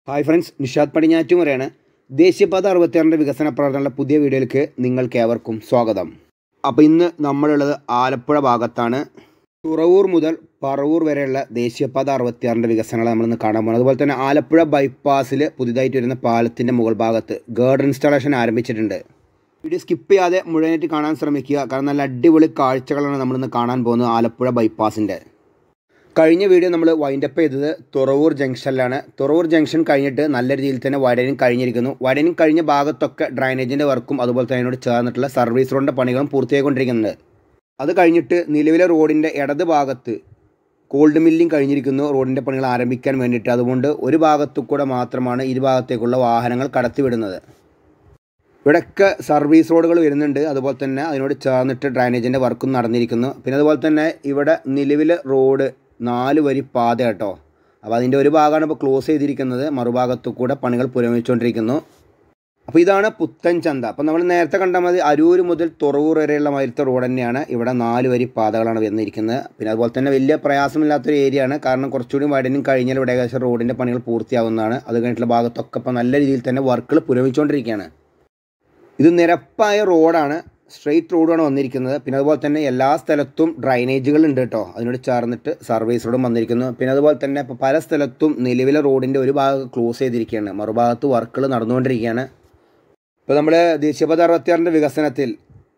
Hi friends, Nishad പടിഞ്ഞാറ്റുമുറയാണ്. ദേശീയപാത 66 വികസന പ്രവർത്തനങ്ങളുടെ പുതിയ വീഡിയോയിലേക്ക് നിങ്ങൾക്ക് ഏവർക്കും സ്വാഗതം. അപ്പോൾ ഇന്ന് നമ്മളുള്ളത് ആലപ്പുഴ ഭാഗത്താണ്. തുറവൂർ മുതൽ പറവൂർ വരെയുള്ള ദേശീയപാത 66 വികസനങ്ങൾ നമ്മളിന്ന് കാണാൻ പോകുന്നത്. അതുപോലെ തന്നെ ആലപ്പുഴ ബൈപ്പാസിൽ പുതിയതായിട്ട് വരുന്ന പാലത്തിൻ്റെ മുകൾ ഭാഗത്ത് ഗേർഡർ ഇൻസ്റ്റാളേഷൻ ആരംഭിച്ചിട്ടുണ്ട്. വീഡിയോ സ്കിപ്പ് ചെയ്യാതെ മുഴുവനായിട്ട് കാണാൻ ശ്രമിക്കുക. കാരണം നല്ല അടിപൊളി കാഴ്ചകളാണ് നമ്മളിന്ന് കാണാൻ പോകുന്നത് ആലപ്പുഴ ബൈപ്പാസിൻ്റെ. കഴിഞ്ഞ വീഡിയോ നമ്മൾ വൈൻഡപ്പ് ചെയ്തത് തുറവൂർ ജംഗ്ഷനിലാണ്. തുറവൂർ ജംഗ്ഷൻ കഴിഞ്ഞിട്ട് നല്ല രീതിയിൽ തന്നെ വൈഡനിങ് കഴിഞ്ഞിരിക്കുന്നു. വൈഡനിങ് കഴിഞ്ഞ ഭാഗത്തൊക്കെ ഡ്രൈനേജിൻ്റെ വർക്കും അതുപോലെ തന്നെ അതിനോട് ചേർന്നിട്ടുള്ള സർവീസ് റോഡിൻ്റെ പണികളും പൂർത്തിയായിക്കൊണ്ടിരിക്കുന്നുണ്ട്. അത് കഴിഞ്ഞിട്ട് നിലവിലെ റോഡിൻ്റെ ഇടത് ഭാഗത്ത് കോൾഡ് മില്ലിങ് കഴിഞ്ഞിരിക്കുന്നു. റോഡിൻ്റെ പണികൾ ആരംഭിക്കാൻ വേണ്ടിയിട്ട്. അതുകൊണ്ട് ഒരു ഭാഗത്തു കൂടെ മാത്രമാണ് ഇരുഭാഗത്തേക്കുള്ള വാഹനങ്ങൾ കടത്തിവിടുന്നത്. ഇവിടെയൊക്കെ സർവീസ് റോഡുകൾ വരുന്നുണ്ട്. അതുപോലെ തന്നെ അതിനോട് ചേർന്നിട്ട് ഡ്രൈനേജിൻ്റെ വർക്കും നടന്നിരിക്കുന്നു. പിന്നെ അതുപോലെ തന്നെ ഇവിടെ നിലവിലെ റോഡ് 4 വരി പാത കേട്ടോ. അപ്പോൾ അതിൻ്റെ ഒരു ഭാഗമാണ് ഇപ്പോൾ ക്ലോസ് ചെയ്തിരിക്കുന്നത്. മറുഭാഗത്തു കൂടെ പണികൾ പുരോഗമിച്ചുകൊണ്ടിരിക്കുന്നു. അപ്പോൾ ഇതാണ് പുത്തൻ ചന്ത. അപ്പോൾ നമ്മൾ നേരത്തെ കണ്ടാൽ മതി അരൂർ മുതൽ തുറവൂർ വരെയുള്ള മാതിരത്തെ റോഡ് തന്നെയാണ്. ഇവിടെ 4 വരി പാതകളാണ് വന്നിരിക്കുന്നത്. പിന്നെ അതുപോലെ തന്നെ വലിയ പ്രയാസമില്ലാത്തൊരു ഏരിയയാണ്. കാരണം കുറച്ചുകൂടി വൈഡനിങ് കഴിഞ്ഞാൽ ഇവിടെ ഏകദേശം റോഡിൻ്റെ പണികൾ പൂർത്തിയാവുന്നതാണ്. അത് കഴിഞ്ഞിട്ടുള്ള ഭാഗത്തൊക്കെ ഇപ്പോൾ നല്ല രീതിയിൽ തന്നെ വർക്കുകൾ പുരോഗമിച്ചുകൊണ്ടിരിക്കുകയാണ്. ഇത് നിരപ്പായ റോഡാണ്, സ്ട്രെയിറ്റ് റോഡാണ് വന്നിരിക്കുന്നത്. പിന്നെ അതുപോലെ തന്നെ എല്ലാ സ്ഥലത്തും ഡ്രൈനേജുകൾ ഉണ്ട് കേട്ടോ. അതിനോട് ചേർന്നിട്ട് സർവീസ് റോഡും വന്നിരിക്കുന്നു. പിന്നെ അതുപോലെ തന്നെ ഇപ്പോൾ പല സ്ഥലത്തും നിലവിലെ റോഡിൻ്റെ ഒരു ഭാഗം ക്ലോസ് ചെയ്തിരിക്കുകയാണ്. മറുഭാഗത്ത് വർക്കുകൾ നടന്നുകൊണ്ടിരിക്കുകയാണ്. ഇപ്പോൾ നമ്മൾ ദേശീയപാത 66 വികസനത്തിൽ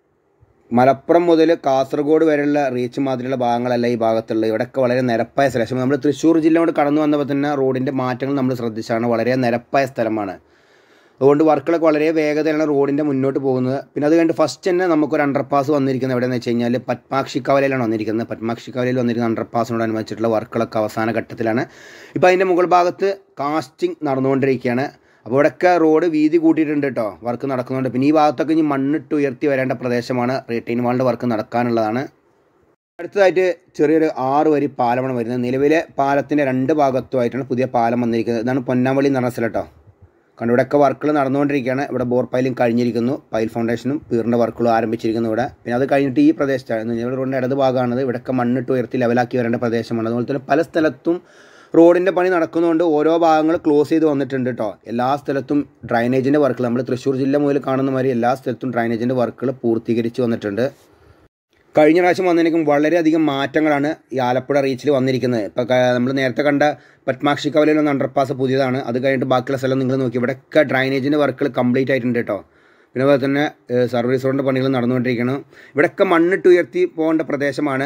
മലപ്പുറം മുതൽ കാസർഗോഡ് വരെയുള്ള റീച്ച് മാതിരിയുള്ള ഭാഗങ്ങളല്ല ഈ ഭാഗത്തുള്ളത്. ഇവിടെയൊക്കെ വളരെ നിരപ്പായ സ്ഥലം. നമ്മൾ തൃശ്ശൂർ ജില്ല കൊണ്ട് കടന്നു വന്നപ്പോൾ തന്നെ റോഡിൻ്റെ മാറ്റങ്ങൾ നമ്മൾ ശ്രദ്ധിച്ചാണ്. വളരെ നിരപ്പായ സ്ഥലമാണ്. അതുകൊണ്ട് വർക്കുകളൊക്കെ വളരെ വേഗതയിലാണ് റോഡിൻ്റെ മുന്നോട്ട് പോകുന്നത്. പിന്നെ അത് കഴിഞ്ഞിട്ട് ഫസ്റ്റ് തന്നെ നമുക്കൊരു അണ്ടർപാസ് വന്നിരിക്കുന്നത് എവിടെയെന്ന് വെച്ച് കഴിഞ്ഞാൽ പത്മാക്ഷിക്കവലയിലാണ് വന്നിരിക്കുന്നത്. പത്മാക്ഷിക്കവലയിൽ വന്നിരിക്കുന്ന അണ്ടർപാസിനോടനുബന്ധിച്ചിട്ടുള്ള വർക്കുകളൊക്കെ അവസാന ഘട്ടത്തിലാണ്. ഇപ്പോൾ അതിൻ്റെ മുകൾ ഭാഗത്ത് കാസ്റ്റിംഗ് നടന്നുകൊണ്ടിരിക്കുകയാണ്. അപ്പോൾ ഇവിടെയൊക്കെ റോഡ് വീതി കൂട്ടിയിട്ടുണ്ട് കേട്ടോ. വർക്ക് നടക്കുന്നുണ്ട്. പിന്നെ ഈ ഭാഗത്തൊക്കെ ഇനി മണ്ണിട്ട് ഉയർത്തി വരേണ്ട പ്രദേശമാണ്. റീറ്റെയിൻ വാളിൻ്റെ വർക്ക് നടക്കാനുള്ളതാണ്. അടുത്തതായിട്ട് ചെറിയൊരു 6 വരി പാലമാണ് വരുന്നത്. നിലവിലെ പാലത്തിൻ്റെ 2 ഭാഗത്തുമായിട്ടാണ് പുതിയ പാലം വന്നിരിക്കുന്നത്. ഇതാണ് പൊന്നാമ്പള്ളി എന്ന് പറഞ്ഞ സ്ഥലം കേട്ടോ. കണ്ടു ഇവിടെയൊക്കെ വർക്കുകൾ നടന്നുകൊണ്ടിരിക്കുകയാണ്. ഇവിടെ ബോർ പൈലിംഗ് കഴിഞ്ഞിരിക്കുന്നു. പൈൽ ഫൗണ്ടേഷനും പീറിൻ്റെ വർക്കുകളും ആരംഭിച്ചിരിക്കുന്നു ഇവിടെ. പിന്നെ അത് കഴിഞ്ഞിട്ട് ഈ പ്രദേശത്താണ് ഇവിടെ റോഡിൻ്റെ ഇടത് ഭാഗമാണത്. ഇവിടെയൊക്കെ മണ്ണിട്ട് ഉയർത്തി ലെവലാക്കി വരേണ്ട പ്രദേശമാണ്. അതുപോലെ തന്നെ പല സ്ഥലത്തും റോഡിൻ്റെ പണി നടക്കുന്നതുകൊണ്ട് ഓരോ ഭാഗങ്ങൾ ക്ലോസ് ചെയ്ത് വന്നിട്ടുണ്ട് കേട്ടോ. എല്ലാ സ്ഥലത്തും ഡ്രൈനേജിൻ്റെ വർക്കുകൾ നമ്മൾ തൃശ്ശൂർ ജില്ല മുതൽ കാണുന്ന മാതിരി എല്ലാ സ്ഥലത്തും ഡ്രൈനേജിൻ്റെ വർക്കുകൾ പൂർത്തീകരിച്ച് വന്നിട്ടുണ്ട്. കഴിഞ്ഞ പ്രാവശ്യം വന്നതിനേക്കും വളരെയധികം മാറ്റങ്ങളാണ് ഈ ആലപ്പുഴ റീച്ചിൽ വന്നിരിക്കുന്നത്. ഇപ്പോൾ നമ്മൾ നേരത്തെ കണ്ട പത്മാക്ഷിക്കവലയിൽ വന്ന അണ്ടർപാസ് പുതിയതാണ്. അത് കഴിഞ്ഞിട്ട് ബാക്കിയുള്ള സ്ഥലം നിങ്ങൾ നോക്കി ഇവിടെയൊക്കെ ഡ്രൈനേജിൻ്റെ വർക്കുകൾ കംപ്ലീറ്റ് ആയിട്ടുണ്ട് കേട്ടോ. പിന്നെ അതുപോലെ തന്നെ സർവീസ് റോഡിൻ്റെ പണികൾ നടന്നുകൊണ്ടിരിക്കണം. ഇവിടെയൊക്കെ മണ്ണിട്ട് ഉയർത്തി പോകേണ്ട പ്രദേശമാണ്.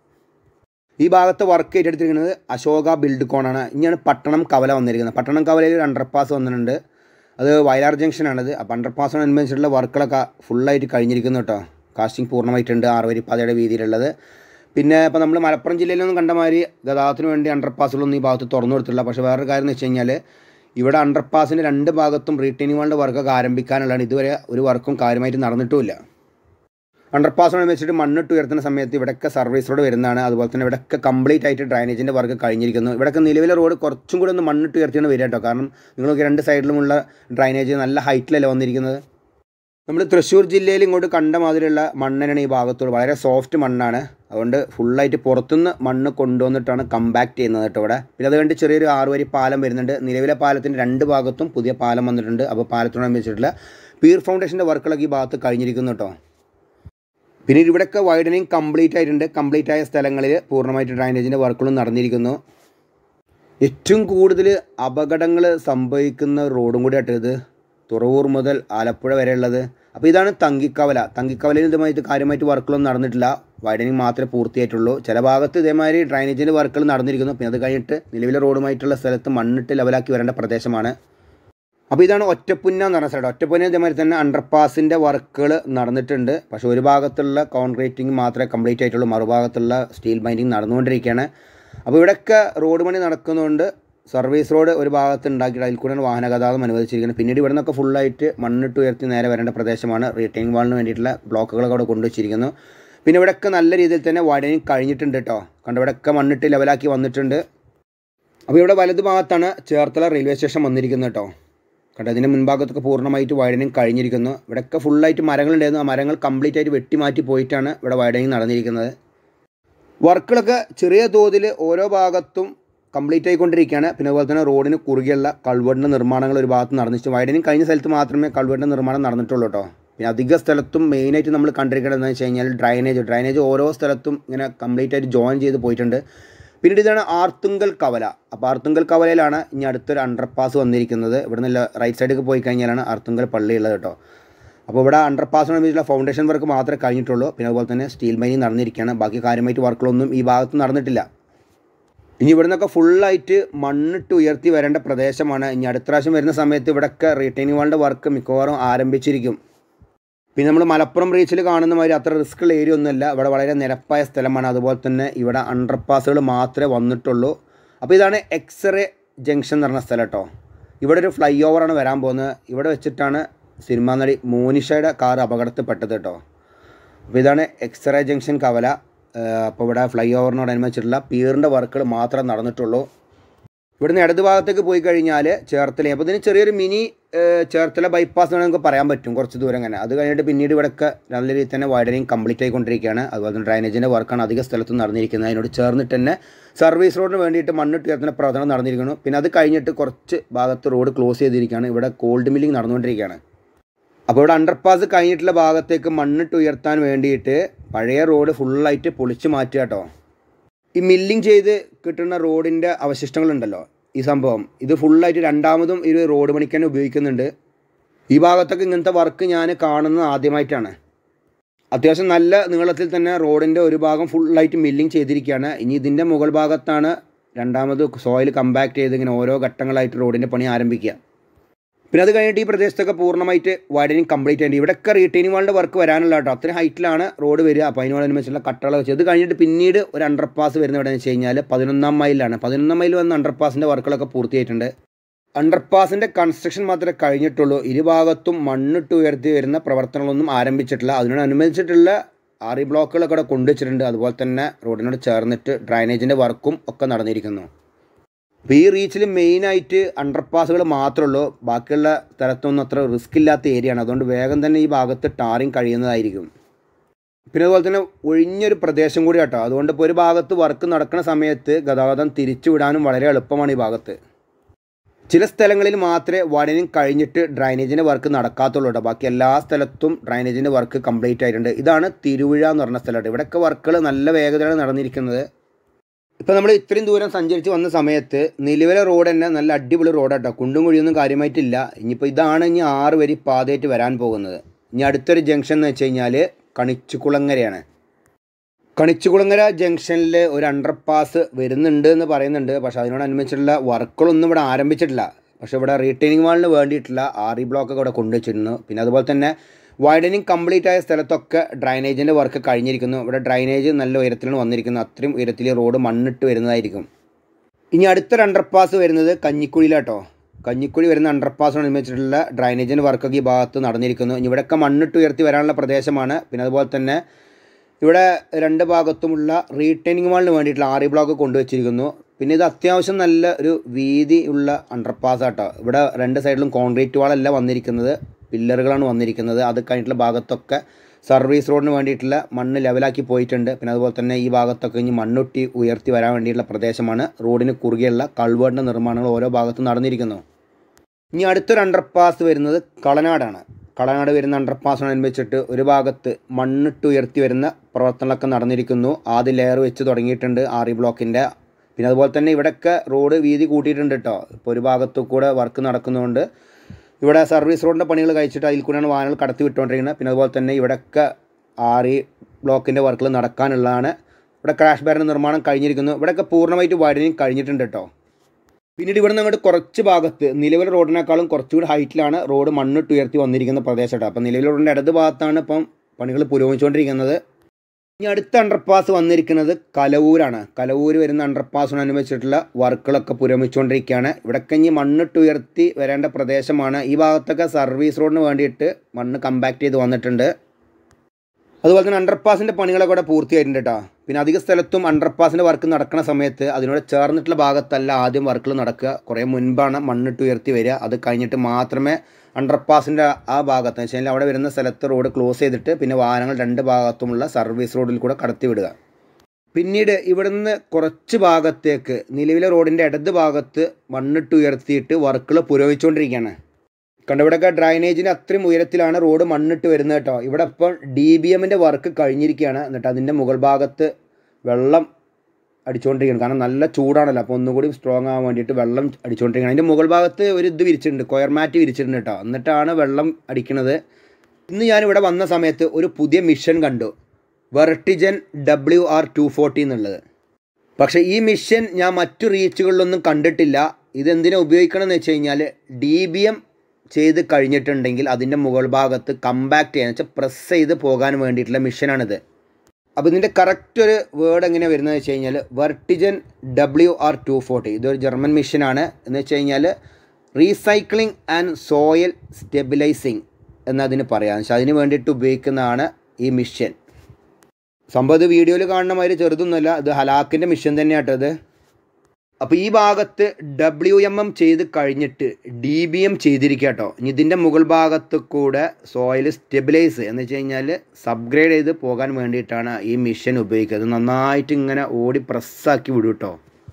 ഈ ഭാഗത്ത് വർക്ക് ഏറ്റെടുത്തിരിക്കുന്നത് അശോക ബിൽഡ് കോണാണ്. ഇനിയാണ് പട്ടണം കവല വന്നിരിക്കുന്നത്. പട്ടണം കവലയിൽ ഒരു അണ്ടർപാസ് വന്നിട്ടുണ്ട്. അത് വയലാർ ജംഗ്ഷനാണത്. അപ്പോൾ അണ്ടർപാസിനനുബന്ധിച്ചിട്ടുള്ള വർക്കുകളൊക്കെ ഫുള്ളായിട്ട് കഴിഞ്ഞിരിക്കുന്നു കേട്ടോ. കാസ്റ്റിംഗ് പൂർണ്ണമായിട്ടുണ്ട്. 6 വരി പാതയുടെ വീതിയിലുള്ളത്. പിന്നെ ഇപ്പോൾ നമ്മൾ മലപ്പുറം ജില്ലയിലൊന്നും കണ്ട മാതിരി ഗതാഗതത്തിന് വേണ്ടി അണ്ടർപാസുകളൊന്നും ഈ ഭാഗത്ത് തുറന്നു കൊടുത്തിട്ടില്ല. പക്ഷേ വേറൊരു കാര്യം എന്ന് വെച്ച് കഴിഞ്ഞാൽ ഇവിടെ അണ്ടർപാസിൻ്റെ 2 ഭാഗത്തും റീറ്റെയിനിങ് വാളിൻ്റെ വർക്കൊക്കെ ആരംഭിക്കാനുള്ളതാണ്. ഇതുവരെ ഒരു വർക്കും കാര്യമായിട്ട് നടന്നിട്ടുമില്ല. അണ്ടർപാസിനോട് വെച്ചിട്ട് മണ്ണിട്ട് ഉയർത്തുന്ന സമയത്ത് ഇവിടെയൊക്കെ സർവീസ് റോഡ് വരുന്നതാണ്. അതുപോലെ തന്നെ ഇവിടെയൊക്കെ കംപ്ലീറ്റ് ആയിട്ട് ഡ്രൈനേജിൻ്റെ വർക്ക് കഴിഞ്ഞിരിക്കുന്നു. ഇവിടെയൊക്കെ നിലവിലെ റോഡ് കുറച്ചും കൂടി ഒന്ന് മണ്ണിട്ട് ഉയർത്തിയാണ് വരിക കേട്ടോ. കാരണം നിങ്ങൾക്ക് 2 സൈഡിലുമുള്ള ഡ്രൈനേജ് നല്ല ഹൈറ്റിലല്ല വന്നിരിക്കുന്നത്. നമ്മൾ തൃശ്ശൂർ ജില്ലയിൽ ഇങ്ങോട്ട് കണ്ട മാതിരിയുള്ള മണ്ണിനാണ് ഈ ഭാഗത്തോട്. വളരെ സോഫ്റ്റ് മണ്ണാണ്. അതുകൊണ്ട് ഫുള്ളായിട്ട് പുറത്തുനിന്ന് മണ്ണ് കൊണ്ടുവന്നിട്ടാണ് കമ്പാക്ട് ചെയ്യുന്നത് കേട്ടോ ഇവിടെ. പിന്നെ അത് കണ്ട് ചെറിയൊരു 6 വരി പാലം വരുന്നുണ്ട്. നിലവിലെ പാലത്തിൻ്റെ 2 ഭാഗത്തും പുതിയ പാലം വന്നിട്ടുണ്ട്. അപ്പോൾ പാലത്തിനോടനുബന്ധിച്ചിട്ടുള്ള പീർ ഫൗണ്ടേഷൻ്റെ വർക്കുകളൊക്കെ ഈ ഭാഗത്ത് കഴിഞ്ഞിരിക്കുന്നു കേട്ടോ. പിന്നെ ഇവിടെയൊക്കെ വൈഡനിങ് കംപ്ലീറ്റ് ആയിട്ടുണ്ട്. കംപ്ലീറ്റ് ആയ സ്ഥലങ്ങളിൽ പൂർണ്ണമായിട്ട് ഡ്രൈനേജിൻ്റെ വർക്കുകളും നടന്നിരിക്കുന്നു. ഏറ്റവും കൂടുതൽ അപകടങ്ങൾ സംഭവിക്കുന്ന റോഡും കൂടി ആയിട്ട് ഇത് തുറവൂർ മുതൽ ആലപ്പുഴ വരെയുള്ളത്. അപ്പോൾ ഇതാണ് തങ്കിക്കവല. തങ്കിക്കവലയിൽ ഇതുമായിട്ട് കാര്യമായിട്ട് വർക്കുകളൊന്നും നടന്നിട്ടില്ല. വൈഡനിങ് മാത്രമേ പൂർത്തിയായിട്ടുള്ളൂ. ചില ഭാഗത്ത് ഇതേമാതിരി ഡ്രൈനേജിൻ്റെ വർക്കുകൾ നടന്നിരിക്കുന്നു. പിന്നെ അത് കഴിഞ്ഞിട്ട് നിലവിലെ റോഡുമായിട്ടുള്ള സ്ഥലത്ത് മണ്ണിട്ട് ലെവലാക്കി വരേണ്ട പ്രദേശമാണ്. അപ്പോൾ ഇതാണ് ഒറ്റപ്പുന്ന എന്ന് പറഞ്ഞ സ്ഥലം. ഒറ്റപ്പുന്ന ഇതേമാതിരി തന്നെ അണ്ടർപാസിൻ്റെ വർക്കുകൾ നടന്നിട്ടുണ്ട്. പക്ഷേ ഒരു ഭാഗത്തുള്ള കോൺക്രീറ്റിംഗ് മാത്രമേ കംപ്ലീറ്റ് ആയിട്ടുള്ളൂ. മറുഭാഗത്തുള്ള സ്റ്റീൽ ബൈൻഡിങ് നടന്നുകൊണ്ടിരിക്കുകയാണ്. അപ്പോൾ ഇവിടെയൊക്കെ റോഡ് പണി നടക്കുന്നതുകൊണ്ട് സർവീസ് റോഡ് ഒരു ഭാഗത്ത് ഉണ്ടാക്കിയിട്ട് അതിൽ കൂടെയാണ് വാഹന ഗതാഗതം അനുവദിച്ചിരിക്കുന്നത്. പിന്നീട് ഇവിടെ നിന്നൊക്കെ ഫുള്ളായിട്ട് മണ്ണിട്ട് ഉയർത്തി നേരെ വരേണ്ട പ്രദേശമാണ്. റീറ്റെയിനിങ് വാളിന് വേണ്ടിയിട്ടുള്ള ബ്ലോക്കുകളൊക്കെ അവിടെ കൊണ്ടുവച്ചിരിക്കുന്നു. പിന്നെ ഇവിടെയൊക്കെ നല്ല രീതിയിൽ തന്നെ വൈഡനിങ് കഴിഞ്ഞിട്ടുണ്ട് കേട്ടോ. കണ്ട് ഇവിടെയൊക്കെ മണ്ണിട്ട് ലെവലാക്കി വന്നിട്ടുണ്ട്. അപ്പോൾ ഇവിടെ വലതു ഭാഗത്താണ് ചേർത്തല റെയിൽവേ സ്റ്റേഷൻ വന്നിരിക്കുന്നത് കേട്ടോ. കണ്ടോ, അതിൻ്റെ മുൻഭാഗത്തൊക്കെ പൂർണ്ണമായിട്ട് വൈഡനിങ് കഴിഞ്ഞിരിക്കുന്നു. ഇവിടെയൊക്കെ ഫുള്ളായിട്ട് മരങ്ങളുണ്ടായിരുന്നു. ആ മരങ്ങൾ കംപ്ലീറ്റ് ആയിട്ട് വെട്ടിമാറ്റി പോയിട്ടാണ് ഇവിടെ വൈഡനിങ് നടന്നിരിക്കുന്നത്. വർക്കുകളൊക്കെ ചെറിയ തോതിൽ ഓരോ ഭാഗത്തും കംപ്ലീറ്റ് ആയിക്കൊണ്ടിരിക്കുകയാണ്. പിന്നെ അതുപോലെ തന്നെ റോഡിന് കുറുകെയുള്ള കൾവേർട്ടിൻ്റെ നിർമ്മാണങ്ങൾ ഒരു ഭാഗത്ത് നടന്നിട്ട് വൈഡനിങ് കഴിഞ്ഞ സ്ഥലത്ത് മാത്രമേ കൾവേർട്ടിൻ്റെ നിർമ്മാണം നടന്നിട്ടുള്ളൂ കേട്ടോ. പിന്നെ അധിക സ്ഥലത്തും മെയിനായിട്ട് നമ്മൾ കണ്ടിരിക്കുന്നത് എന്താണെന്ന് വെച്ച് കഴിഞ്ഞാൽ ഡ്രൈനേജ് ഓരോ സ്ഥലത്തും ഇങ്ങനെ കംപ്ലീറ്റ് ആയിട്ട് ജോയിൻ ചെയ്ത് പോയിട്ടുണ്ട്. പിന്നീട് ഇതാണ് ആർത്തുങ്കൽ കവല. അപ്പോൾ ആർത്തുങ്കൽ കവലയിലാണ് ഇനി അടുത്തൊരു അണ്ടർപാസ് വന്നിരിക്കുന്നത്. ഇവിടെ നിന്ന് റൈറ്റ് സൈഡിലേക്ക് പോയി കഴിഞ്ഞാലാണ് ആർത്തുങ്കൽ പള്ളി ഉള്ളത് കേട്ടോ. അപ്പോൾ ഇവിടെ അണ്ടർപാസിന് വേണ്ടിയിട്ടുള്ള ഫൗണ്ടേഷൻ വർക്ക് മാത്രമേ കഴിഞ്ഞിട്ടുള്ളൂ. പിന്നെ അതുപോലെ തന്നെ സ്റ്റീൽ മൈനിങ് നടന്നിരിക്കുകയാണ്. ബാക്കി കാര്യമായിട്ട് വർക്കുകളൊന്നും ഈ ഭാഗത്ത് നടന്നിട്ടില്ല. ഇനി ഇവിടെ നിന്നൊക്കെ ഫുള്ളായിട്ട് മണ്ണിട്ട് ഉയർത്തി വരേണ്ട പ്രദേശമാണ്. ഇനി അടുത്ത പ്രാവശ്യം വരുന്ന സമയത്ത് ഇവിടെയൊക്കെ റീറ്റെയിനിങ് വാളിൻ്റെ വർക്ക് മിക്കവാറും ആരംഭിച്ചിരിക്കും. പിന്നെ നമ്മൾ മലപ്പുറം റീച്ചിൽ കാണുന്ന മാതിരി അത്ര റിസ്ക്കുള്ള ഏരിയ ഒന്നുമല്ല. ഇവിടെ വളരെ നിരപ്പായ സ്ഥലമാണ്. അതുപോലെ തന്നെ ഇവിടെ അണ്ടർപാസുകൾ മാത്രമേ വന്നിട്ടുള്ളൂ. അപ്പോൾ ഇതാണ് എക്സ്റേ ജംഗ്ഷൻ എന്ന് പറഞ്ഞ സ്ഥലം കേട്ടോ. ഇവിടെ ഒരു ഫ്ലൈ ഓവറാണ് വരാൻ പോകുന്നത്. ഇവിടെ വെച്ചിട്ടാണ് സിനിമാ നടി മോനിഷയുടെ കാർ അപകടത്തിൽപ്പെട്ടത് കേട്ടോ. അപ്പോൾ ഇതാണ് എക്സ്റേ ജംഗ്ഷൻ കവല. അപ്പോൾ ഇവിടെ ഫ്ലൈ ഓവറിനോടനുബന്ധിച്ചിട്ടുള്ള പീറിൻ്റെ വർക്കുകൾ മാത്രമേ നടന്നിട്ടുള്ളൂ. ഇവിടുന്ന് ഇടത് ഭാഗത്തേക്ക് പോയി കഴിഞ്ഞാൽ ചേർത്തല. അപ്പോൾ ഇതിന് ചെറിയൊരു മിനി ചേർത്തല ബൈപ്പാസ് എന്ന് നമുക്ക് പറയാൻ പറ്റും, കുറച്ച് ദൂരം അങ്ങനെ. അത് കഴിഞ്ഞിട്ട് പിന്നീട് ഇവിടെയൊക്കെ നല്ല രീതിയിൽ തന്നെ വൈഡനിങ് കംപ്ലീറ്റ് ആയിക്കൊണ്ടിരിക്കുകയാണ്. അതുപോലെ തന്നെ ഡ്രൈനേജിൻ്റെ വർക്കാണ് അധിക സ്ഥലത്തും നടന്നിരിക്കുന്നത്. അതിനോട് ചേർന്നിട്ട് തന്നെ സർവീസ് റോഡിന് വേണ്ടിയിട്ട് മണ്ണിട്ട് ഉയർത്തുന്ന പ്രവർത്തനം നടന്നിരിക്കുന്നു. പിന്നെ അത് കഴിഞ്ഞിട്ട് കുറച്ച് ഭാഗത്ത് റോഡ് ക്ലോസ് ചെയ്തിരിക്കുകയാണ്. ഇവിടെ കോൾഡ് മില്ലിങ് നടന്നുകൊണ്ടിരിക്കുകയാണ്. അപ്പോൾ ഇവിടെ അണ്ടർപാസ് കഴിഞ്ഞിട്ടുള്ള ഭാഗത്തേക്ക് മണ്ണിട്ട് ഉയർത്താൻ വേണ്ടിയിട്ട് പഴയ റോഡ് ഫുള്ളായിട്ട് പൊളിച്ച് മാറ്റുക കേട്ടോ. ഈ മില്ലിങ് ചെയ്ത് കിട്ടുന്ന റോഡിൻ്റെ അവശിഷ്ടങ്ങളുണ്ടല്ലോ, ഈ സംഭവം ഇത് ഫുള്ളായിട്ട് രണ്ടാമതും ഈ റോഡ് പണിക്ക് തന്നെ ഉപയോഗിക്കുന്നുണ്ട്. ഈ ഭാഗത്തൊക്കെ ഇങ്ങനത്തെ വർക്ക് ഞാൻ കാണുന്നത് ആദ്യമായിട്ടാണ്. അത്യാവശ്യം നല്ല നീളത്തിൽ തന്നെ റോഡിൻ്റെ ഒരു ഭാഗം ഫുള്ളായിട്ട് മില്ലിങ് ചെയ്തിരിക്കുകയാണ്. ഇനി ഇതിൻ്റെ മുകൾ ഭാഗത്താണ് രണ്ടാമത് സോയിൽ കമ്പാക്ട് ചെയ്ത് ഇങ്ങനെ ഓരോ ഘട്ടങ്ങളായിട്ട് റോഡിൻ്റെ പണി ആരംഭിക്കുക. പിന്നെ അത് കഴിഞ്ഞിട്ട് ഈ പ്രദേശത്തൊക്കെ പൂർണ്ണമായിട്ട് വൈഡനിങ് കംപ്ലീറ്റ് ആയിട്ട് ഇവിടെയൊക്കെ റീറ്റെയിനിങ് വാളിൻ്റെ വർക്ക് വരാനുള്ള കേട്ടോ. അത്രയും ഹൈറ്റിലാണ് റോഡ് വരിക. അപ്പോൾ അതിനോടനുബന്ധിച്ചുള്ള കട്ടകൾ വെച്ച് ഇത് കഴിഞ്ഞിട്ട് പിന്നീട് ഒരു അണ്ടർപാസ് വരുന്ന എവിടെയെന്ന് വെച്ച് കഴിഞ്ഞാൽ 11ാം മൈലിലാണ്. 11ാം മൈൽ വന്ന അണ്ടർപാസിൻ്റെ വർക്കുകളൊക്കെ പൂർത്തിയായിട്ടുണ്ട്. അണ്ടർപാസിൻ്റെ കൺസ്ട്രക്ഷൻ മാത്രമേ കഴിഞ്ഞിട്ടുള്ളൂ. ഇരുഭാഗത്തും മണ്ണിട്ട് ഉയർത്തി വരുന്ന പ്രവർത്തനങ്ങളൊന്നും ആരംഭിച്ചിട്ടില്ല. അതിനോടനുബന്ധിച്ചിട്ടുള്ള ആറി ബ്ലോക്കുകളൊക്കെ ഇവിടെ കൊണ്ടുവച്ചിട്ടുണ്ട്. അതുപോലെ തന്നെ റോഡിനോട് ചേർന്നിട്ട് ഡ്രൈനേജിൻ്റെ വർക്കും ഒക്കെ നടന്നിരിക്കുന്നു. അപ്പോൾ ഈ റീച്ചിൽ മെയിനായിട്ട് അണ്ടർപാസുകൾ മാത്രമേ ഉള്ളൂ. ബാക്കിയുള്ള സ്ഥലത്തൊന്നും അത്ര റിസ്ക് ഇല്ലാത്ത ഏരിയയാണ്. അതുകൊണ്ട് വേഗം തന്നെ ഈ ഭാഗത്ത് ടാറിങ് കഴിയുന്നതായിരിക്കും. പിന്നെ അതുപോലെ തന്നെ ഒഴിഞ്ഞൊരു പ്രദേശം കൂടി കേട്ടോ. അതുകൊണ്ട് ഇപ്പോൾ ഒരു ഭാഗത്ത് വർക്ക് നടക്കുന്ന സമയത്ത് ഗതാഗതം തിരിച്ചു വിടാനും വളരെ എളുപ്പമാണ് ഈ ഭാഗത്ത്. ചില സ്ഥലങ്ങളിൽ മാത്രമേ വൈഡനിങ് കഴിഞ്ഞിട്ട് ഡ്രൈനേജിൻ്റെ വർക്ക് നടക്കാത്തുള്ളൂ കേട്ടോ. ബാക്കി എല്ലാ സ്ഥലത്തും ഡ്രൈനേജിൻ്റെ വർക്ക് കംപ്ലീറ്റ് ആയിട്ടുണ്ട്. ഇതാണ് തിരുവിഴ എന്ന് പറഞ്ഞ സ്ഥലമായിട്ട്. ഇവിടെയൊക്കെ വർക്കുകൾ നല്ല വേഗതയാണ് നടന്നിരിക്കുന്നത്. ഇപ്പോൾ നമ്മൾ ഇത്രയും ദൂരം സഞ്ചരിച്ച് വന്ന സമയത്ത് നിലവിലെ റോഡ് തന്നെ നല്ല അടിപൊളി റോഡാട്ടോ. കുണ്ടും കുഴിയൊന്നും കാര്യമായിട്ടില്ല. ഇനിയിപ്പോൾ ഇതാണ് ഇനി 6 വരി പാതയായിട്ട് വരാൻ പോകുന്നത്. ഇനി അടുത്തൊരു ജംഗ്ഷൻ എന്ന് വെച്ച് കഴിഞ്ഞാൽ കണിച്ചുകുളങ്ങരയാണ്. കണിച്ചുകുളങ്ങര ജംഗ്ഷനിൽ ഒരു അണ്ടർപാസ് വരുന്നുണ്ട് എന്ന് പറയുന്നുണ്ട്. പക്ഷേ അതിനോടനുബന്ധിച്ചുള്ള വർക്കുകളൊന്നും ഇവിടെ ആരംഭിച്ചിട്ടില്ല. പക്ഷേ ഇവിടെ റീറ്റെയിനിങ് വാളിന് വേണ്ടിയിട്ടുള്ള ആറി ബ്ലോക്കൊക്കെ ഇവിടെ കൊണ്ടുവച്ചിരുന്നു. പിന്നെ അതുപോലെ തന്നെ വൈഡനിങ് കംപ്ലീറ്റ് ആയ സ്ഥലത്തൊക്കെ ഡ്രൈനേജിൻ്റെ വർക്ക് കഴിഞ്ഞിരിക്കുന്നു. ഇവിടെ ഡ്രൈനേജ് നല്ല ഉയരത്തിലാണ് വന്നിരിക്കുന്നത്. അത്രയും ഉയരത്തിൽ റോഡ് മണ്ണിട്ട് വരുന്നതായിരിക്കും. ഇനി അടുത്തൊരു അണ്ടർപാസ് വരുന്നത് കഞ്ഞിക്കുഴിയിലാട്ടോ. കഞ്ഞിക്കുഴി വരുന്ന അണ്ടർപാസിനനുസരിച്ചിട്ടുള്ള ഡ്രൈനേജിൻ്റെ വർക്കൊക്കെ ഈ ഭാഗത്ത് നടന്നിരിക്കുന്നു. ഇനി ഇവിടെയൊക്കെ മണ്ണിട്ട് ഉയർത്തി വരാനുള്ള പ്രദേശമാണ്. പിന്നെ അതുപോലെ തന്നെ ഇവിടെ രണ്ട് ഭാഗത്തുമുള്ള റീറ്റെയിനിങ് വാളിന് വേണ്ടിയിട്ടുള്ള ആറി ബ്ലോക്ക് കൊണ്ടുവച്ചിരിക്കുന്നു. പിന്നെ ഇത് അത്യാവശ്യം നല്ല ഒരു വീതി ഉള്ള അണ്ടർപാസ് ആട്ടോ. ഇവിടെ രണ്ട് സൈഡിലും കോൺക്രീറ്റ് വാളല്ല വന്നിരിക്കുന്നത്, പില്ലറുകളാണ് വന്നിരിക്കുന്നത്. അത് കഴിഞ്ഞിട്ടുള്ള ഭാഗത്തൊക്കെ സർവീസ് റോഡിന് വേണ്ടിയിട്ടുള്ള മണ്ണ് ലെവലാക്കി പോയിട്ടുണ്ട്. പിന്നെ അതുപോലെ തന്നെ ഈ ഭാഗത്തൊക്കെ ഇനി മണ്ണൊട്ടി ഉയർത്തി വരാൻ വേണ്ടിയിട്ടുള്ള പ്രദേശമാണ്. റോഡിന് കുറുകെയുള്ള കൾവേർട്ടിൻ്റെ നിർമ്മാണങ്ങൾ ഓരോ ഭാഗത്തും നടന്നിരിക്കുന്നു. ഇനി അടുത്തൊരു അണ്ടർപാസ് വരുന്നത് കളനാടാണ്. കളനാട് വരുന്ന അണ്ടർപാസിനനുസരിച്ചിട്ട് ഒരു ഭാഗത്ത് മണ്ണിട്ട് ഉയർത്തി വരുന്ന പ്രവർത്തനങ്ങളൊക്കെ നടന്നിരിക്കുന്നു. ആദ്യ ലെയർ വെച്ച് തുടങ്ങിയിട്ടുണ്ട് ആറി ബ്ലോക്കിൻ്റെ. പിന്നെ അതുപോലെ തന്നെ ഇവിടെയൊക്കെ റോഡ് വീതി കൂട്ടിയിട്ടുണ്ട് കേട്ടോ. ഇപ്പോൾ ഒരു ഭാഗത്തു കൂടെ വർക്ക് നടക്കുന്നതുകൊണ്ട് ഇവിടെ സർവീസ് റോഡിൻ്റെ പണികൾ കഴിച്ചിട്ട് അതിൽ കൂടെയാണ് വാഹനങ്ങൾ കടത്തി വിട്ടുകൊണ്ടിരിക്കുന്നത്. പിന്നെ അതുപോലെ തന്നെ ഇവിടെയൊക്കെ ആറി ബ്ലോക്കിൻ്റെ വർക്കുകൾ നടക്കാനുള്ളതാണ്. ഇവിടെ ക്രാഷ് ബാരിൻ്റെ നിർമ്മാണം കഴിഞ്ഞിരിക്കുന്നു. ഇവിടെയൊക്കെ പൂർണ്ണമായിട്ട് വൈഡനിങ് കഴിഞ്ഞിട്ടുണ്ട് കേട്ടോ. പിന്നീട് ഇവിടെ നിന്ന് അങ്ങോട്ട് കുറച്ച് ഭാഗത്ത് നിലവിലെ റോഡിനേക്കാളും കുറച്ചുകൂടി ഹൈറ്റിലാണ് റോഡ് മണ്ണിട്ട് ഉയർത്തി വന്നിരിക്കുന്ന പ്രദേശം. അപ്പോൾ നിലവിലെ റോഡിൻ്റെ ഇടത് ഭാഗത്താണ് ഇപ്പം പണികൾ പുരോഗമിച്ചുകൊണ്ടിരിക്കുന്നത്. ഇനി അടുത്ത അണ്ടർപാസ് വന്നിരിക്കുന്നത് കലവൂരാണ്. കലവൂർ വരുന്ന അണ്ടർപാസിനനുസരിച്ചിട്ടുള്ള വർക്കുകളൊക്കെ പുരോഗമിച്ചുകൊണ്ടിരിക്കുകയാണ്. ഇവിടെയൊക്കെ ഇനി മണ്ണിട്ട് ഉയർത്തി വരേണ്ട പ്രദേശമാണ്. ഈ ഭാഗത്തൊക്കെ സർവീസ് റോഡിന് വേണ്ടിയിട്ട് മണ്ണ് കമ്പാക്ട് ചെയ്ത് വന്നിട്ടുണ്ട്. അതുപോലെ തന്നെ അണ്ടർപാസിൻ്റെ പണികളൊക്കെ ഇവിടെ പൂർത്തിയായിട്ടുണ്ട് കേട്ടോ. പിന്നെ അധിക സ്ഥലത്തും അണ്ടർപാസിൻ്റെ വർക്ക് നടക്കുന്ന സമയത്ത് അതിനോട് ചേർന്നിട്ടുള്ള ഭാഗത്തല്ല ആദ്യം വർക്കുകൾ നടക്കുക. കുറേ മുൻപാണ് മണ്ണിട്ട് ഉയർത്തി വരിക. അത് കഴിഞ്ഞിട്ട് മാത്രമേ അണ്ടർപാസിൻ്റെ ആ ഭാഗത്ത് വെച്ചാൽ അവിടെ വരുന്ന സ്ഥലത്ത് റോഡ് ക്ലോസ് ചെയ്തിട്ട് പിന്നെ വാഹനങ്ങൾ രണ്ട് ഭാഗത്തുമുള്ള സർവീസ് റോഡിൽ കൂടെ കടത്തി വിടുക. പിന്നീട് ഇവിടുന്ന് കുറച്ച് ഭാഗത്തേക്ക് നിലവിലെ റോഡിൻ്റെ ഇടത് ഭാഗത്ത് മണ്ണിട്ട് ഉയർത്തിയിട്ട് വർക്കുകൾ പുരോഗമിച്ചുകൊണ്ടിരിക്കുകയാണ്. കണ്ട ഇവിടെയൊക്കെ ഡ്രൈനേജിന് അത്രയും ഉയരത്തിലാണ് റോഡ് മണ്ണിട്ട് വരുന്നത് കേട്ടോ. ഇവിടെ ഇപ്പം DBMൻ്റെ വർക്ക് കഴിഞ്ഞിരിക്കുകയാണ്. എന്നിട്ട് അതിൻ്റെ മുകൾ ഭാഗത്ത് വെള്ളം അടിച്ചുകൊണ്ടിരിക്കുകയാണ്. കാരണം നല്ല ചൂടാണല്ലോ, അപ്പോൾ ഒന്നുകൂടി സ്ട്രോങ് ആകാൻ വേണ്ടിയിട്ട് വെള്ളം അടിച്ചുകൊണ്ടിരിക്കുകയാണ്. അതിൻ്റെ മുകൾ ഭാഗത്ത് ഒരു ഇത് വിരിച്ചിട്ടുണ്ട്, കൊയർ മാറ്റ് വിരിച്ചിട്ടുണ്ട് കേട്ടോ. എന്നിട്ടാണ് വെള്ളം അടിക്കുന്നത്. ഇന്ന് ഞാനിവിടെ വന്ന സമയത്ത് ഒരു പുതിയ മിഷൻ കണ്ടു, വെർട്ടിജൻ WR240 എന്നുള്ളത്. പക്ഷേ ഈ മിഷൻ ഞാൻ മറ്റു റീച്ചുകളിലൊന്നും കണ്ടിട്ടില്ല. ഇതെന്തിനാ ഉപയോഗിക്കണമെന്ന് വെച്ച് കഴിഞ്ഞാൽ DBM ചെയ്ത് കഴിഞ്ഞിട്ടുണ്ടെങ്കിൽ അതിൻ്റെ മുകൾ ഭാഗത്ത് കമ്പാക്റ്റ് ചെയ്യാൻ വെച്ചാൽ പ്രസ് ചെയ്ത് പോകാൻ വേണ്ടിയിട്ടുള്ള മിഷനാണിത്. അപ്പോൾ ഇതിൻ്റെ കറക്റ്റ് ഒരു വേർഡ് എങ്ങനെയാണ് വരുന്നത് വെച്ച് കഴിഞ്ഞാൽ വെർട്ടിജൻ WR240. ഇതൊരു ജർമ്മൻ മിഷനാണ്. എന്ന് വെച്ച് കഴിഞ്ഞാൽ റീസൈക്ലിംഗ് ആൻഡ് സോയിൽ സ്റ്റെബിലൈസിങ് എന്നതിന് പറയാം. പക്ഷേ അതിന് വേണ്ടിയിട്ട് ഉപയോഗിക്കുന്നതാണ് ഈ മിഷൻ. സംഭവം ഇത് വീഡിയോയിൽ കാണുന്ന മാതിരി ചെറുതൊന്നുമല്ല, ഇത് ഹലാക്കിൻ്റെ മിഷൻ തന്നെയാട്ടോ ഇത്. അപ്പോൾ ഈ ഭാഗത്ത് WMM ചെയ്ത് കഴിഞ്ഞിട്ട് DBM ചെയ്തിരിക്കുക കേട്ടോ. ഇനി ഇതിൻ്റെ മുകൾ ഭാഗത്ത് കൂടെ സോയിൽ സ്റ്റെബിലൈസ് എന്ന് വെച്ച് കഴിഞ്ഞാൽ സബ്ഗ്രേഡ് ചെയ്ത് പോകാൻ വേണ്ടിയിട്ടാണ് ഈ മിഷൻ ഉപയോഗിക്കുന്നത്. നന്നായിട്ട് ഇങ്ങനെ ഓടി പ്രസ്സാക്കി വിടും കേട്ടോ.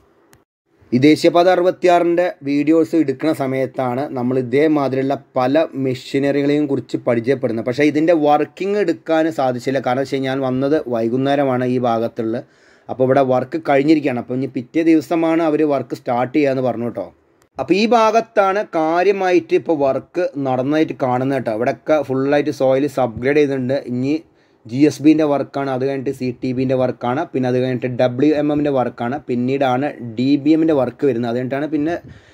ഈ ദേശീയപാത 66-ൻ്റെ വീഡിയോസ് എടുക്കുന്ന സമയത്താണ് നമ്മൾ ഇതേമാതിരിയുള്ള പല മെഷീനറികളെയും കുറിച്ച് പരിചയപ്പെടുന്നത്. പക്ഷേ ഇതിൻ്റെ വർക്കിംഗ് എടുക്കാൻ സാധിച്ചില്ല. കാരണം വെച്ച് കഴിഞ്ഞാൽ വന്നത് വൈകുന്നേരമാണ് ഈ ഭാഗത്തുള്ള. അപ്പോൾ ഇവിടെ വർക്ക് കഴിഞ്ഞിരിക്കുകയാണ്. അപ്പോൾ ഇനി പിറ്റേ ദിവസമാണ് അവർ വർക്ക് സ്റ്റാർട്ട് ചെയ്യാമെന്ന് പറഞ്ഞു കേട്ടോ. അപ്പോൾ ഈ ഭാഗത്താണ് കാര്യമായിട്ട് ഇപ്പോൾ വർക്ക് നടന്നതായിട്ട് കാണുന്നത് കേട്ടോ. ഇവിടെയൊക്കെ ഫുള്ളായിട്ട് സോയിൽ സബ്ഗ്രേഡ് ചെയ്തിട്ടുണ്ട്. ഇനി GSBൻ്റെ വർക്കാണ്, അത് കഴിഞ്ഞിട്ട് CTBൻ്റെ വർക്കാണ്, പിന്നെ അത് കഴിഞ്ഞിട്ട് WMMൻ്റെ വർക്കാണ്, പിന്നീടാണ് DBMൻ്റെ വർക്ക് വരുന്നത്. അത് കഴിഞ്ഞിട്ടാണ് പിന്നെ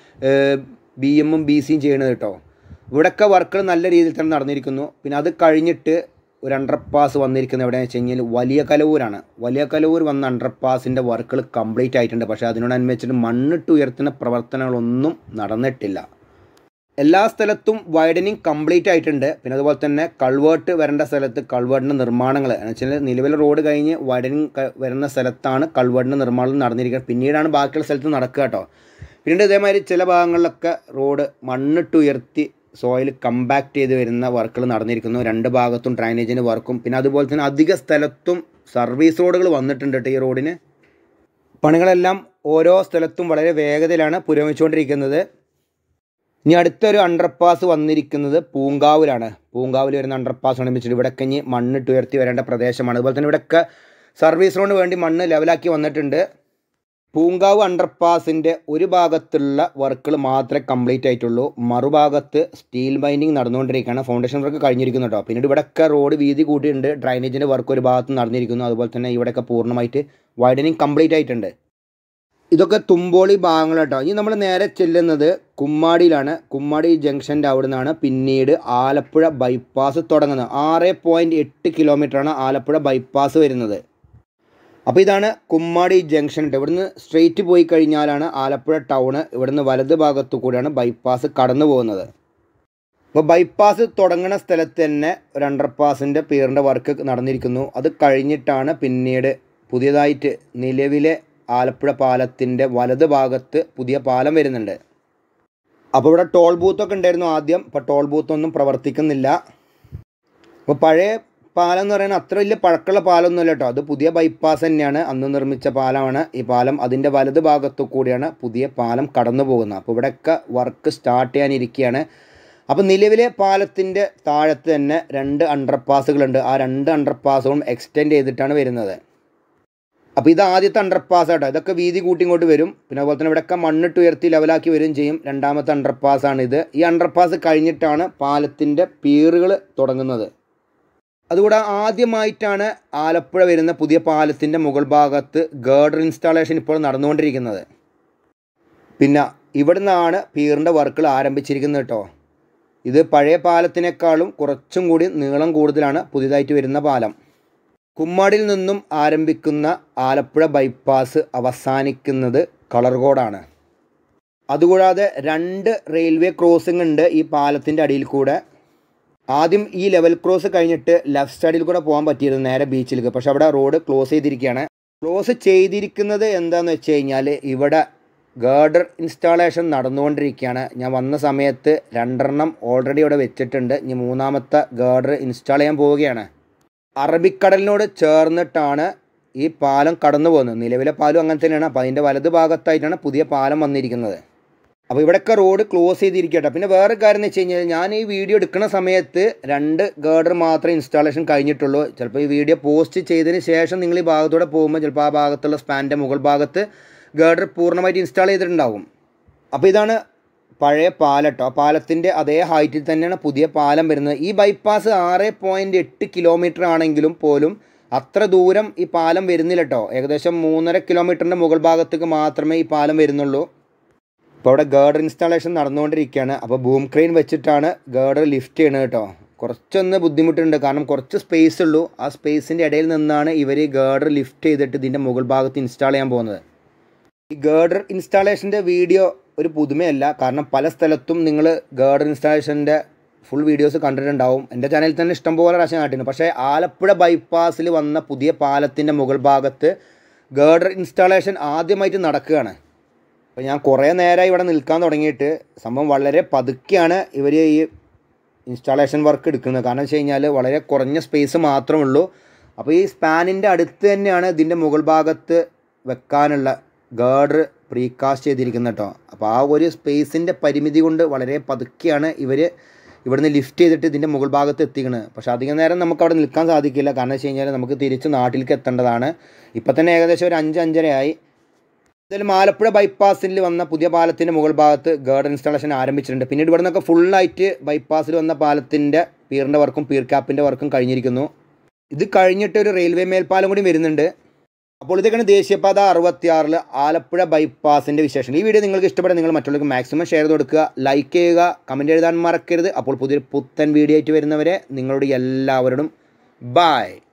BMും BCയും ചെയ്യണത് കേട്ടോ. ഇവിടെയൊക്കെ വർക്കുകൾ നല്ല രീതിയിൽ തന്നെ നടന്നിരിക്കുന്നു. പിന്നെ അത് കഴിഞ്ഞിട്ട് ഒരു അണ്ടർപാസ് വന്നിരിക്കുന്നത് എവിടെയാണെന്ന് വെച്ച് കഴിഞ്ഞാൽ വലിയ കലവൂരാണ്. വലിയ കലവൂർ വന്ന അണ്ടർപാസിൻ്റെ വർക്കുകൾ കംപ്ലീറ്റ് ആയിട്ടുണ്ട്. പക്ഷേ അതിനോടനുബന്ധിച്ചിട്ട് മണ്ണിട്ട് ഉയർത്തുന്ന പ്രവർത്തനങ്ങളൊന്നും നടന്നിട്ടില്ല. എല്ലാ സ്ഥലത്തും വൈഡനിങ് കംപ്ലീറ്റ് ആയിട്ടുണ്ട്. പിന്നെ അതുപോലെ തന്നെ കൾവേർട്ട് വരേണ്ട സ്ഥലത്ത് കൾവേർട്ടിൻ്റെ നിർമ്മാണങ്ങൾ എന്ന് വെച്ചാൽ നിലവിലെ റോഡ് കഴിഞ്ഞ് വൈഡനിങ് വരുന്ന സ്ഥലത്താണ് കൾവേർട്ടിൻ്റെ നിർമ്മാണം നടന്നിരിക്കുന്നത്. പിന്നീടാണ് ബാക്കിയുള്ള സ്ഥലത്ത് നടക്കുക കേട്ടോ. പിന്നീട് ഇതേമാതിരി ചില ഭാഗങ്ങളിലൊക്കെ റോഡ് മണ്ണിട്ട് ഉയർത്തി സോയിൽ കമ്പാക്റ്റ് ചെയ്ത് വരുന്ന വർക്കുകൾ നടന്നിരിക്കുന്നു. രണ്ട് ഭാഗത്തും ഡ്രൈനേജിൻ്റെ വർക്കും പിന്നെ അതുപോലെ തന്നെ അധിക സ്ഥലത്തും സർവീസ് റോഡുകൾ വന്നിട്ടുണ്ട് കേട്ടോ. ഈ റോഡിന് പണികളെല്ലാം ഓരോ സ്ഥലത്തും വളരെ വേഗതയിലാണ് പുരോഗമിച്ചുകൊണ്ടിരിക്കുന്നത്. ഇനി അടുത്തൊരു അണ്ടർപാസ് വന്നിരിക്കുന്നത് പൂങ്കാവിലാണ്. പൂങ്കാവിൽ വരുന്ന അണ്ടർപാസ് നിർമ്മിച്ചിട്ട് ഇവിടെയൊക്കെ ഇനി മണ്ണിട്ട് ഉയർത്തി വരേണ്ട പ്രദേശമാണ്. അതുപോലെ തന്നെ ഇവിടെയൊക്കെ സർവീസ് റോഡിന് വേണ്ടി മണ്ണ് ലെവലാക്കി വന്നിട്ടുണ്ട്. പൂങ്കാവ് അണ്ടർപാസിൻ്റെ ഒരു ഭാഗത്തുള്ള വർക്കുകൾ മാത്രമേ കംപ്ലീറ്റ് ആയിട്ടുള്ളൂ. മറുഭാഗത്ത് സ്റ്റീൽ ബൈൻഡിങ് നടന്നുകൊണ്ടിരിക്കുകയാണ്. ഫൗണ്ടേഷൻ വർക്ക് കഴിഞ്ഞിരിക്കുന്നു കേട്ടോ. പിന്നീട് ഇവിടെയൊക്കെ റോഡ് വീതി കൂട്ടിയിട്ടുണ്ട്. ഡ്രൈനേജിൻ്റെ വർക്ക് ഒരു ഭാഗത്ത് നടന്നിരിക്കുന്നു. അതുപോലെ തന്നെ ഇവിടെയൊക്കെ പൂർണ്ണമായിട്ട് വൈഡനിങ് കംപ്ലീറ്റ് ആയിട്ടുണ്ട്. ഇതൊക്കെ തുമ്പോളി ഭാഗങ്ങൾ കേട്ടോ. ഇനി നമ്മൾ നേരെ ചെല്ലുന്നത് കുമ്മാടിയിലാണ്. കുമ്മാടി ജംഗ്ഷൻ്റെ അവിടെ നിന്നാണ് പിന്നീട് ആലപ്പുഴ ബൈപ്പാസ് തുടങ്ങുന്നത്. 6.8 കിലോമീറ്ററാണ് ആലപ്പുഴ ബൈപ്പാസ് വരുന്നത്. അപ്പോൾ ഇതാണ് കുമ്മാടി ജംഗ്ഷൻ കേട്ടോ. ഇവിടുന്ന് സ്ട്രെയിറ്റ് പോയി കഴിഞ്ഞാലാണ് ആലപ്പുഴ ടൗണ്. ഇവിടുന്ന് വലത് ഭാഗത്തു കൂടിയാണ് ബൈപ്പാസ് കടന്നു പോകുന്നത്. അപ്പോൾ ബൈപ്പാസ് തുടങ്ങുന്ന സ്ഥലത്ത് തന്നെ ഒരു അണ്ടർപാസിൻ്റെ പിയറിൻ്റെ വർക്ക് നടന്നിരിക്കുന്നു. അത് കഴിഞ്ഞിട്ടാണ് പിന്നീട് പുതിയതായിട്ട് നിലവിലെ ആലപ്പുഴ പാലത്തിൻ്റെ വലത് ഭാഗത്ത് പുതിയ പാലം വരുന്നുണ്ട്. അപ്പോൾ ഇവിടെ ടോൾ ബൂത്തൊക്കെ ഉണ്ടായിരുന്നു ആദ്യം. ഇപ്പോൾ ടോൾ ബൂത്തൊന്നും പ്രവർത്തിക്കുന്നില്ല. അപ്പോൾ പഴയ പാലം എന്ന് പറയുന്നത് അത്ര വലിയ പഴക്കമുള്ള പാലമൊന്നുമല്ല കേട്ടോ. അത് പുതിയ ബൈപ്പാസ് തന്നെയാണ്, അന്ന് നിർമ്മിച്ച പാലമാണ് ഈ പാലം. അതിൻ്റെ വലത് ഭാഗത്തു കൂടിയാണ് പുതിയ പാലം കടന്നു പോകുന്നത്. അപ്പോൾ ഇവിടെയൊക്കെ വർക്ക് സ്റ്റാർട്ട് ചെയ്യാനിരിക്കുകയാണ്. അപ്പോൾ നിലവിലെ പാലത്തിൻ്റെ താഴത്ത് തന്നെ 2 അണ്ടർപാസുകളുണ്ട്. ആ 2 അണ്ടർപാസുകളും എക്സ്റ്റെൻഡ് ചെയ്തിട്ടാണ് വരുന്നത്. അപ്പോൾ ഇത് ആദ്യത്തെ അണ്ടർപാസ് ആട്ടോ. ഇതൊക്കെ വീതി കൂട്ടി ഇങ്ങോട്ട് വരും. പിന്നെ അതുപോലെ തന്നെ ഇവിടെയൊക്കെ മണ്ണിട്ട് ഉയർത്തി ലെവലാക്കി വരികയും ചെയ്യും. രണ്ടാമത്തെ അണ്ടർപാസാണിത്. ഈ അണ്ടർപാസ് കഴിഞ്ഞിട്ടാണ് പാലത്തിൻ്റെ പീറുകൾ തുടങ്ങുന്നത്. അതുകൂടെ ആദ്യമായിട്ടാണ് ആലപ്പുഴ വരുന്ന പുതിയ പാലത്തിൻ്റെ മുകൾ ഭാഗത്ത് ഗേർഡർ ഇൻസ്റ്റാളേഷൻ ഇപ്പോൾ നടന്നുകൊണ്ടിരിക്കുന്നത്. പിന്നെ ഇവിടെ നിന്നാണ് പീറിൻ്റെ വർക്കുകൾ ആരംഭിച്ചിരിക്കുന്നത് കേട്ടോ. ഇത് പഴയ പാലത്തിനേക്കാളും കുറച്ചും കൂടി നീളം കൂടുതലാണ് പുതിയതായിട്ട് വരുന്ന പാലം. കുമ്മാടിയിൽ നിന്നും ആരംഭിക്കുന്ന ആലപ്പുഴ ബൈപ്പാസ് അവസാനിക്കുന്നത് കളർകോടാണ്. അതുകൂടാതെ 2 റെയിൽവേ ക്രോസിംഗ് ഉണ്ട് ഈ പാലത്തിൻ്റെ അടിയിൽ കൂടെ. ആദ്യം ഈ ലെവൽ ക്രോസ് കഴിഞ്ഞിട്ട് ലെഫ്റ്റ് സൈഡിൽ കൂടെ പോകാൻ പറ്റിയിരുന്നു നേരെ ബീച്ചിലേക്ക്. പക്ഷെ അവിടെ റോഡ് ക്ലോസ് ചെയ്തിരിക്കുകയാണ്. ക്ലോസ് ചെയ്തിരിക്കുന്നത് എന്താണെന്ന് വെച്ച് കഴിഞ്ഞാൽ ഇവിടെ ഗേർഡർ ഇൻസ്റ്റാളേഷൻ നടന്നുകൊണ്ടിരിക്കുകയാണ്. ഞാൻ വന്ന സമയത്ത് 2 ഓൾറെഡി ഇവിടെ വെച്ചിട്ടുണ്ട്. ഇനി 3ാമത്തെ ഗേർഡർ ഇൻസ്റ്റാൾ ചെയ്യാൻ പോവുകയാണ്. അറബിക്കടലിനോട് ചേർന്നിട്ടാണ് ഈ പാലം കടന്നു പോകുന്നത്. നിലവിലെ പാലം അങ്ങനെ തന്നെയാണ്. അപ്പോൾ അതിൻ്റെ വലത് ഭാഗത്തായിട്ടാണ് പുതിയ പാലം വന്നിരിക്കുന്നത്. അപ്പോൾ ഇവിടെയൊക്കെ റോഡ് ക്ലോസ് ചെയ്തിരിക്കട്ടെ. പിന്നെ വേറെ കാര്യം എന്ന് വെച്ച് കഴിഞ്ഞാൽ ഞാൻ ഈ വീഡിയോ എടുക്കുന്ന സമയത്ത് 2 ഗേർഡർ മാത്രമേ ഇൻസ്റ്റാളേഷൻ കഴിഞ്ഞിട്ടുള്ളൂ. ചിലപ്പോൾ ഈ വീഡിയോ പോസ്റ്റ് ചെയ്തതിന് ശേഷം നിങ്ങൾ ഈ ഭാഗത്തൂടെ പോകുമ്പോൾ ചിലപ്പോൾ ആ ഭാഗത്തുള്ള സ്പാനിൻ്റെ മുകൾ ഭാഗത്ത് ഗേർഡർ പൂർണ്ണമായിട്ട് ഇൻസ്റ്റാൾ ചെയ്തിട്ടുണ്ടാവും. അപ്പോൾ ഇതാണ് പഴയ പാലം കേട്ടോ. ആ പാലത്തിൻ്റെ അതേ ഹൈറ്റിൽ തന്നെയാണ് പുതിയ പാലം വരുന്നത്. ഈ ബൈപ്പാസ് 6.8 കിലോമീറ്റർ ആണെങ്കിലും പോലും അത്ര ദൂരം ഈ പാലം വരുന്നില്ല കേട്ടോ. ഏകദേശം 3.5 കിലോമീറ്ററിൻ്റെ മുകൾ ഭാഗത്തേക്ക് മാത്രമേ ഈ പാലം വരുന്നുള്ളൂ. ഇപ്പോൾ അവിടെ ഗേർഡർ ഇൻസ്റ്റാളേഷൻ നടന്നുകൊണ്ടിരിക്കുകയാണ്. അപ്പോൾ ബൂം ക്രെയിൻ വെച്ചിട്ടാണ് ഗേർഡർ ലിഫ്റ്റ് ചെയ്യുന്നത് കേട്ടോ. കുറച്ചൊന്ന് ബുദ്ധിമുട്ടുണ്ട്, കാരണം കുറച്ച് സ്പേസ് ഉള്ളൂ. ആ സ്പേസിൻ്റെ ഇടയിൽ നിന്നാണ് ഇവർ ഗേർഡർ ലിഫ്റ്റ് ചെയ്തിട്ട് ഇതിൻ്റെ മുകൾ ഭാഗത്ത് ഇൻസ്റ്റാൾ ചെയ്യാൻ പോകുന്നത്. ഈ ഗേർഡർ ഇൻസ്റ്റാളേഷൻ്റെ വീഡിയോ ഒരു പുതുമയല്ല, കാരണം പല സ്ഥലത്തും നിങ്ങൾ ഗേർഡർ ഇൻസ്റ്റാളേഷൻ്റെ ഫുൾ വീഡിയോസ് കണ്ടിട്ടുണ്ടാവും. എൻ്റെ ചാനലിൽ തന്നെ ഇഷ്ടംപോലെ പ്രാവശ്യം കാട്ടിയിരുന്നു. പക്ഷേ ആലപ്പുഴ ബൈപ്പാസിൽ വന്ന പുതിയ പാലത്തിൻ്റെ മുകൾ ഭാഗത്ത് ഗേർഡർ ഇൻസ്റ്റാളേഷൻ ആദ്യമായിട്ട് നടക്കുകയാണ്. അപ്പോൾ ഞാൻ കുറേ നേരമായി ഇവിടെ നിൽക്കാൻ തുടങ്ങിയിട്ട്. സംഭവം വളരെ പതുക്കെയാണ് ഇവർ ഈ ഇൻസ്റ്റാളേഷൻ വർക്ക് എടുക്കുന്നത്. കാരണം വെച്ച് കഴിഞ്ഞാൽ വളരെ കുറഞ്ഞ സ്പേസ് മാത്രമേ ഉള്ളൂ. അപ്പോൾ ഈ സ്പാനിൻ്റെ അടുത്ത് തന്നെയാണ് ഇതിൻ്റെ മുകൾ ഭാഗത്ത് വെക്കാനുള്ള ഗേർഡർ പ്രീകാസ്റ്റ് ചെയ്തിരിക്കുന്നത് കേട്ടോ. അപ്പോൾ ആ ഒരു സ്പേസിൻ്റെ പരിമിതി കൊണ്ട് വളരെ പതുക്കെയാണ് ഇവർ ഇവിടുന്ന് ലിഫ്റ്റ് ചെയ്തിട്ട് ഇതിൻ്റെ മുകൾ ഭാഗത്ത് എത്തിക്കുന്നത്. പക്ഷേ അധികം നേരം നമുക്ക് അവിടെ നിൽക്കാൻ സാധിക്കില്ല. കാരണം വെച്ച് കഴിഞ്ഞാൽ നമുക്ക് തിരിച്ച് നാട്ടിലേക്ക് എത്തേണ്ടതാണ്. ഇപ്പം തന്നെ ഏകദേശം ഒരു 5-5:30 ആയി. എന്തായാലും ആലപ്പുഴ ബൈപ്പാസിൽ വന്ന പുതിയ പാലത്തിൻ്റെ മുകൾ ഭാഗത്ത് ഗേർഡർ ഇൻസ്റ്റാളേഷൻ ആരംഭിച്ചിട്ടുണ്ട്. പിന്നീട് ഇവിടെ നിന്നൊക്കെ ഫുള്ളായിട്ട് ബൈപ്പാസിൽ വന്ന പാലത്തിൻ്റെ പീറിൻ്റെ വർക്കും പീർ ക്യാപ്പിൻ്റെ വർക്കും കഴിഞ്ഞിരിക്കുന്നു. ഇത് കഴിഞ്ഞിട്ട് ഒരു റെയിൽവേ മേൽപ്പാലം കൂടി വരുന്നുണ്ട്. അപ്പോൾ ഇതൊക്കെയാണ് ദേശീയപാത 66 ആലപ്പുഴ ബൈപ്പാസിൻ്റെ വിശേഷം. ഈ വീഡിയോ നിങ്ങൾക്ക് ഇഷ്ടപ്പെട്ടാൽ നിങ്ങൾ മറ്റുള്ളവർക്ക് മാക്സിമം ഷെയർ ചെയ്ത് കൊടുക്കുക, ലൈക്ക് ചെയ്യുക, കമൻറ്റ് എഴുതാൻ മറക്കരുത്. അപ്പോൾ പുതിയൊരു പുത്തൻ വീഡിയോ ആയിട്ട് വരുന്നവരെ നിങ്ങളോട് എല്ലാവരോടും ബൈ.